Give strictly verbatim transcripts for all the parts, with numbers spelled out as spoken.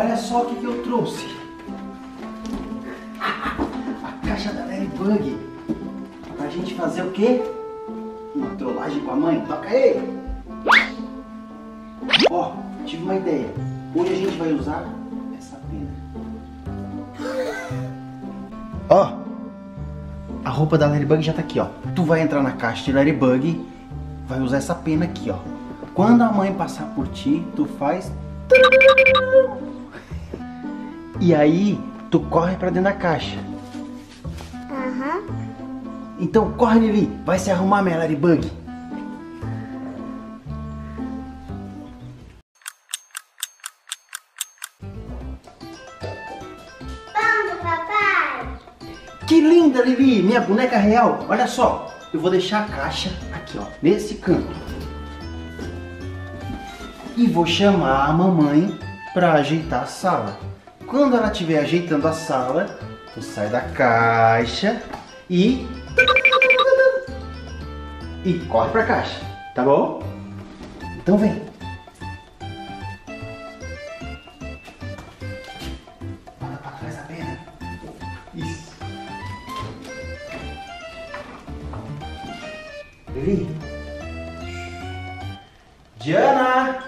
olha só o que, que eu trouxe. A caixa da Ladybug. Pra gente fazer o quê? Uma trollagem com a mãe. Toca aí! Ó, tive uma ideia. Hoje a gente vai usar essa pena. Ó, a roupa da Ladybug já tá aqui, ó. Tu vai entrar na caixa de Ladybug, vai usar essa pena aqui, ó. Quando a mãe passar por ti, tu faz... E aí, tu corre pra dentro da caixa. Aham. Uhum. Então corre, Lili. Vai se arrumar, minha Ladybug. Vamos, papai. Que linda, Lili. Minha boneca real. Olha só. Eu vou deixar a caixa aqui, ó. Nesse canto. E vou chamar a mamãe pra ajeitar a sala. Quando ela estiver ajeitando a sala, tu sai da caixa e... E corre pra caixa, tá bom? Então vem. Bota pra trás a pena. Isso. Lili. Diana.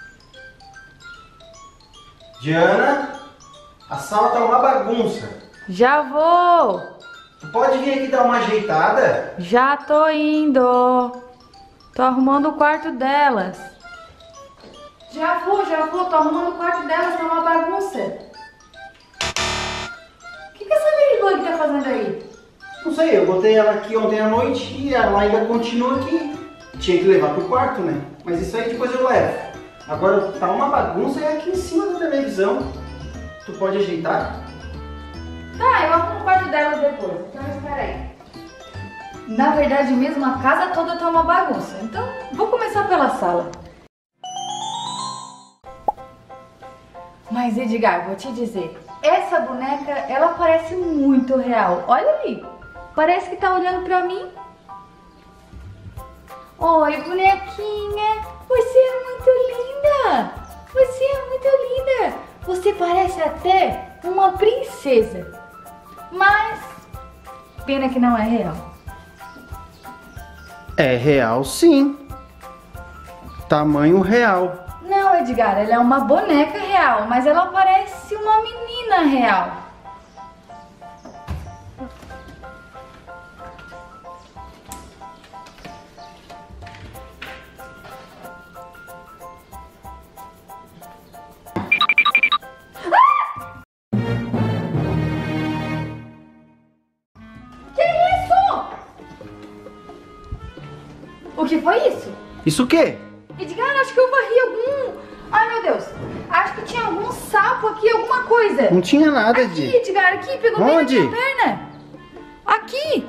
Diana. A sala tá uma bagunça. Já vou! Tu pode vir aqui dar uma ajeitada? Já tô indo! Tô arrumando o quarto delas. Já vou, já vou, tô arrumando o quarto delas, tá uma bagunça. O que que essa Ladybug tá fazendo aí? Não sei, eu botei ela aqui ontem à noite e ela ainda continua aqui. Tinha que levar pro quarto, né? Mas isso aí depois eu levo. Agora tá uma bagunça e é aqui em cima da televisão. Tu pode ajeitar? Tá, eu arrumo o quarto delas depois, então espera aí. Na verdade mesmo, a casa toda tá uma bagunça, então vou começar pela sala. Mas Edgar, vou te dizer, essa boneca, ela parece muito real. Olha ali, parece que tá olhando pra mim. Oi, bonequinha, você é muito linda. Você é muito linda. Você parece até uma princesa. Mas, pena que não é real. É real, sim. Tamanho real. Não, Edgar, ela é uma boneca real, mas ela parece uma menina real. O que foi isso? Isso o quê? Edgar, acho que eu varri algum... Ai, meu Deus. Acho que tinha algum sapo aqui, alguma coisa. Não tinha nada aqui, de... Edgar, aqui. Pegou Onde? bem na minha perna. Aqui.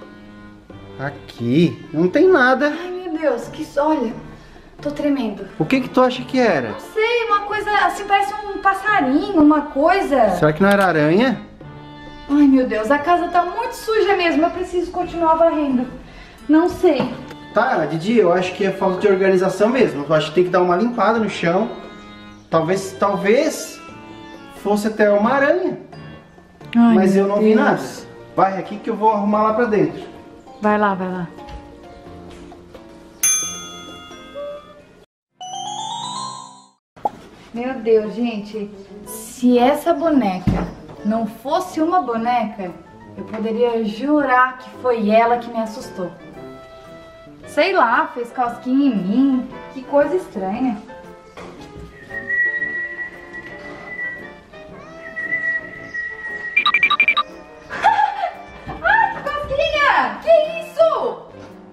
Aqui? Não tem nada. Ai, meu Deus. Que... Olha, tô tremendo. O que que tu acha que era? Não sei, uma coisa assim, parece um passarinho, uma coisa... Será que não era aranha? Ai, meu Deus, a casa tá muito suja mesmo. Eu preciso continuar varrendo. Não sei. Tá, Didi, eu acho que é falta de organização mesmo. Eu acho que tem que dar uma limpada no chão. Talvez, talvez fosse até uma aranha. Ai, mas eu não vi Deus. nada. Vai aqui que eu vou arrumar lá pra dentro. Vai lá, vai lá. Meu Deus, gente. Se essa boneca não fosse uma boneca, eu poderia jurar que foi ela que me assustou. Sei lá, fez cosquinha em mim. Que coisa estranha. Ai, cosquinha! Que isso?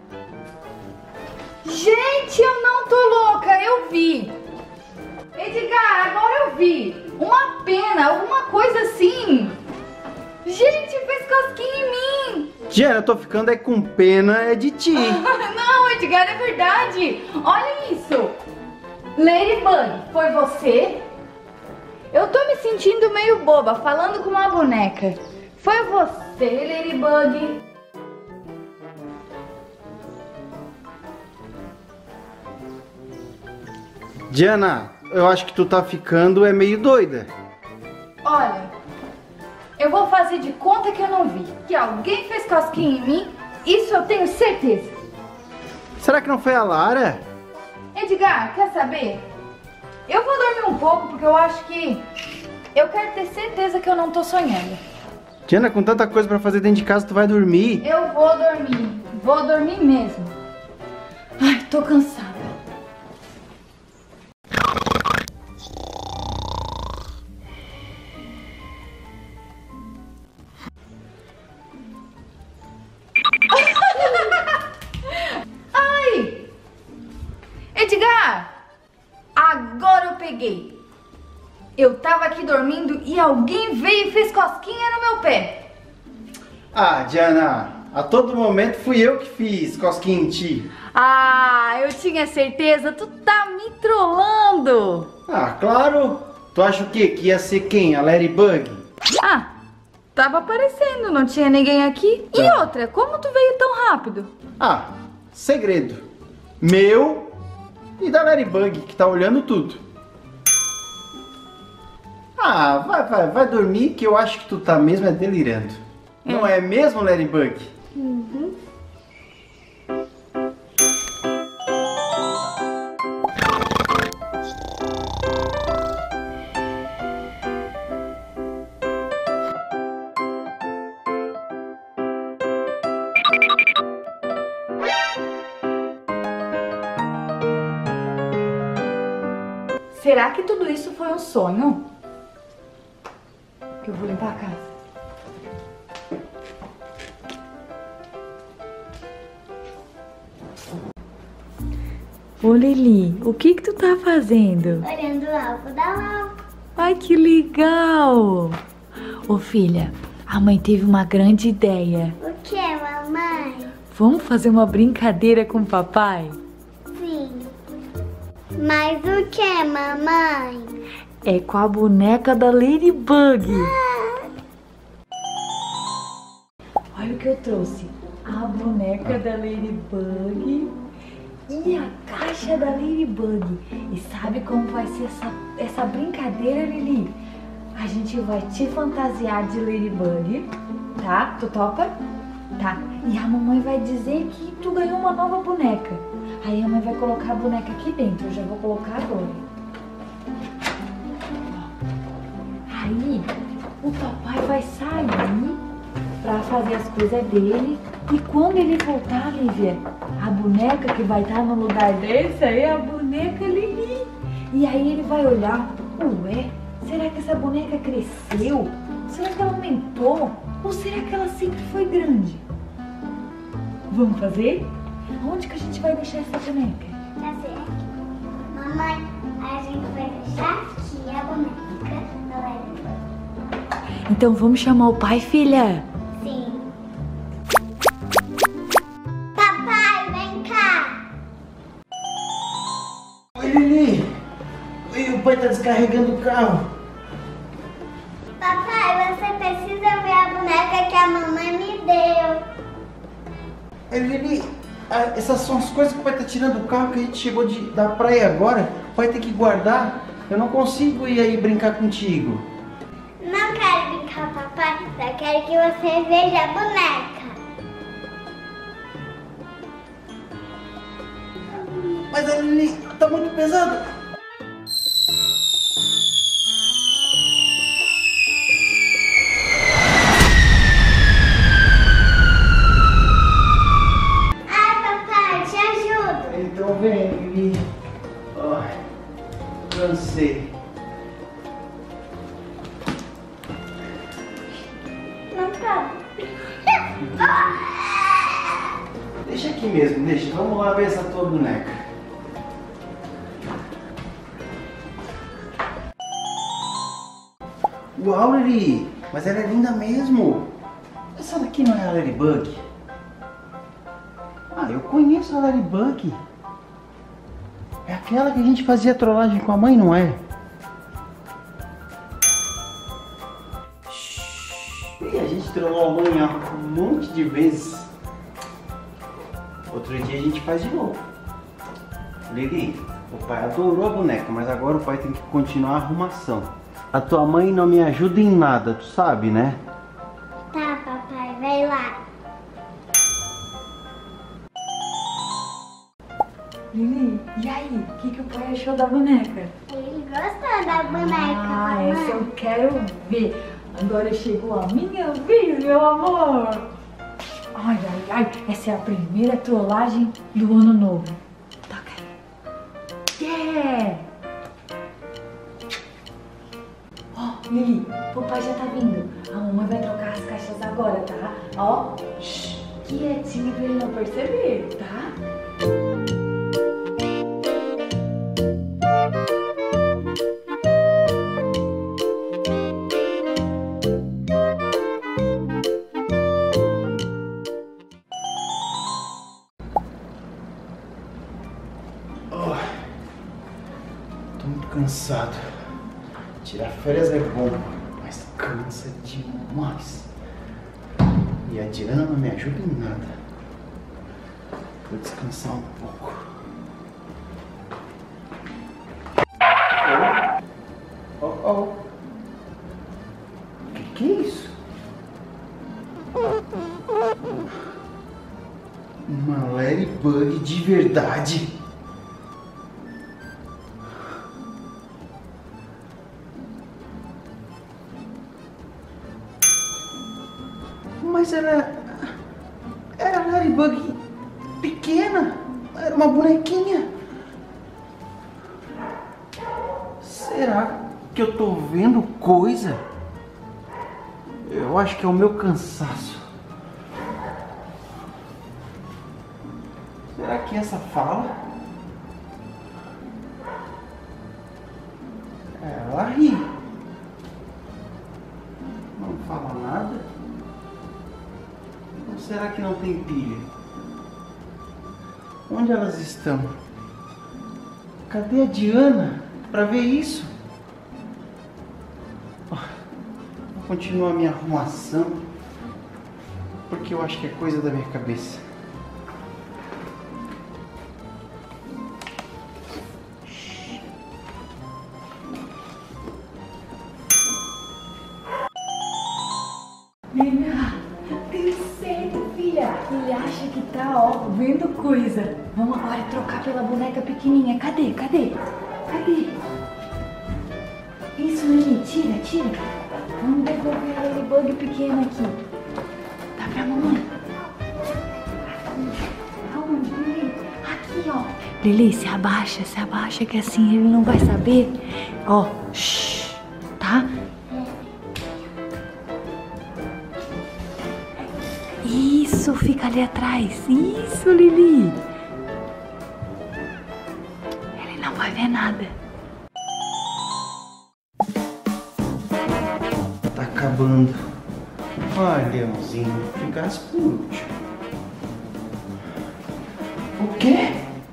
Gente, eu não tô louca, eu vi. Edgar, agora eu vi. Uma pena, alguma coisa assim. Gente, fez cosquinha em mim. Diana, eu tô ficando é com pena é de ti. Não, Edgar, é verdade. Olha isso. Ladybug, foi você? Eu tô me sentindo meio boba, falando com uma boneca. Foi você, Ladybug? Diana, eu acho que tu tá ficando é meio doida. Olha, eu vou fazer de conta que eu não vi. Que alguém fez cosquinha em mim, isso eu tenho certeza. Será que não foi a Lara? Edgar, quer saber? Eu vou dormir um pouco porque eu acho que eu quero ter certeza que eu não tô sonhando. Diana, com tanta coisa pra fazer dentro de casa, tu vai dormir? Eu vou dormir, vou dormir mesmo. Ai, tô cansada. Ai! Edgar! Agora eu peguei. Eu tava aqui dormindo e alguém veio e fez cosquinha no meu pé. Ah, Diana, a todo momento fui eu que fiz cosquinha em ti. Ah, eu tinha certeza, tu tá me trollando. Ah, claro. Tu acha o quê? Que ia ser quem? A Ladybug? Ah, tava aparecendo, não tinha ninguém aqui. E Tá. outra, como tu veio tão rápido? Ah, segredo. Meu e da Ladybug, que tá olhando tudo. Ah, vai, vai, vai dormir que eu acho que tu tá mesmo é delirando. É. Não é mesmo, Ladybug? Uhum. Será que tudo isso foi um sonho? Que eu vou limpar a casa. Ô Lili, o que que tu tá fazendo? Olhando o alvo da Lau. Ai, que legal! Ô filha, a mãe teve uma grande ideia. O que, mamãe? Vamos fazer uma brincadeira com o papai? Sim. Mas o que, mamãe? É com a boneca da Ladybug. Olha o que eu trouxe. A boneca da Ladybug e a caixa da Ladybug. E sabe como vai ser essa, essa brincadeira, Lili? A gente vai te fantasiar de Ladybug, tá? Tu topa? Tá. E a mamãe vai dizer que tu ganhou uma nova boneca. Aí a mãe vai colocar a boneca aqui dentro. Eu já vou colocar agora. Aí o papai vai sair pra fazer as coisas dele. E quando ele voltar, Lívia, a boneca que vai estar no lugar desse aí é a boneca Lili. E aí ele vai olhar, ué, será que essa boneca cresceu? Será que ela aumentou? Ou será que ela sempre foi grande? Vamos fazer? Onde que a gente vai deixar essa boneca? Já sei aqui. Mamãe, a gente vai deixar aqui a boneca da Ladybug. Então vamos chamar o pai, filha? Sim. Papai, vem cá. Oi, Lili. Oi, o pai tá descarregando o carro. Papai, você precisa ver a boneca que a mamãe me deu. Oi, Lili. Ah, essas são as coisas que o pai tá tirando do carro que a gente chegou de, da praia agora. O pai tem que guardar. Eu não consigo ir aí brincar contigo. Não quero brincar, papai. Só quero que você veja a boneca. Mas a Lili tá muito pesado. Ai, papai, te ajudo. Então vem, Lili. Ai, cansei. Não tá. Deixa aqui mesmo, deixa. Vamos lá ver essa tua boneca. Uau, Lili! Mas ela é linda mesmo! Essa daqui não é a Ladybug? Ah, eu conheço a Ladybug. É aquela que a gente fazia trollagem com a mãe, não é? E a gente trollou a mãe ó, um monte de vezes. Outro dia a gente faz de novo. Lili, o pai adorou a boneca, mas agora o pai tem que continuar a arrumação. A tua mãe não me ajuda em nada, tu sabe, né? Tá, papai, vai lá. Lili, e aí? O que, que o pai achou da boneca? Ele gostou da boneca, Ah, mamãe. essa eu quero ver. Agora chegou a minha vez, meu amor. Ai, ai, ai. Essa é a primeira trollagem do ano novo. Toca aí. Yeah! Ó, Lili, o papai já tá vindo. A mamãe vai trocar as caixas agora, tá? Ó, shh, quietinho pra ele não perceber, tá? Cansado. Tirar férias é bom, mas cansa demais. E a Diana não me ajuda em nada. Vou descansar um pouco. Oh, oh, oh. Que que é isso? Uma Ladybug de verdade. Mas era... Era Ladybug pequena. Era uma bonequinha. Será que eu tô vendo coisa? Eu acho que é o meu cansaço. Será que essa fala? Ela ri. Não fala nada. Ou será que não tem pilha? Onde elas estão? Cadê a Diana para ver isso? Vou continuar a minha arrumação, porque eu acho que é coisa da minha cabeça. Filha, tem certo, filha. Ele acha que tá, ó, vendo coisa. Vamos agora trocar pela boneca pequenininha. Cadê? Cadê? Cadê? Isso, Lili, tira, tira. Vamos devolver a Ladybug pequena aqui. Dá pra mamãe. Aonde, Lili? Aqui, ó. Lili, se abaixa, se abaixa, que assim ele não vai saber. Ó, shh, tá? Isso, fica ali atrás. Isso, Lili. Ele não vai ver nada. Tá acabando. Ai, Leãozinho, ficasse por último. O quê?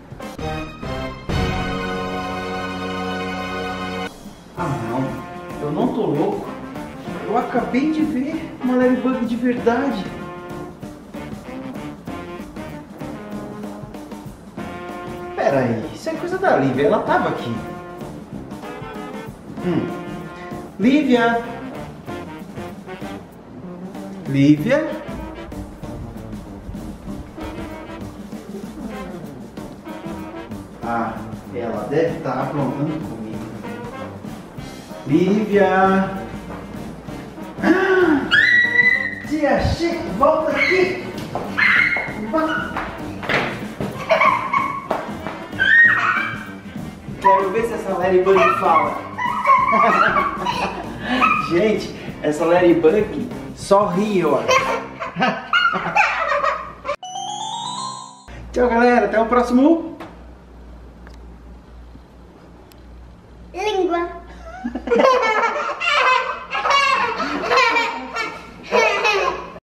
Ah, não. Eu não tô louco. Eu acabei de ver uma Ladybug de verdade. Pera aí, isso é coisa da Lívia, ela tava aqui. Hum. Lívia? Lívia? Ah, ela deve estar aprontando comigo. Lívia? Ah, tia Chico, volta aqui! Volta. Quero ver se essa Ladybug fala. Gente, essa Ladybug só ri, ó. Tchau, galera. Até o próximo